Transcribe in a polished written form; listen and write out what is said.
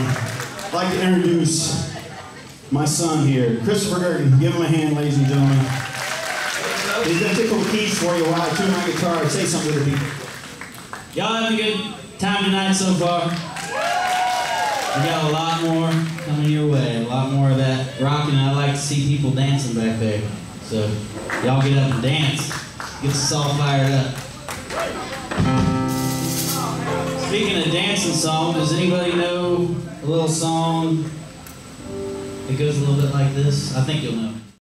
I'd like to introduce my son here, Christopher Girton. Give him a hand, ladies and gentlemen. He's going to tickle the keys for you while I tune my guitar. Say something to the people. Y'all having a good time tonight so far? We got a lot more coming your way, a lot more of that rocking. I like to see people dancing back there. So y'all get up and dance. Get us all fired up. Speaking of dancing songs, does anybody know a little song that goes a little bit like this? I think you'll know.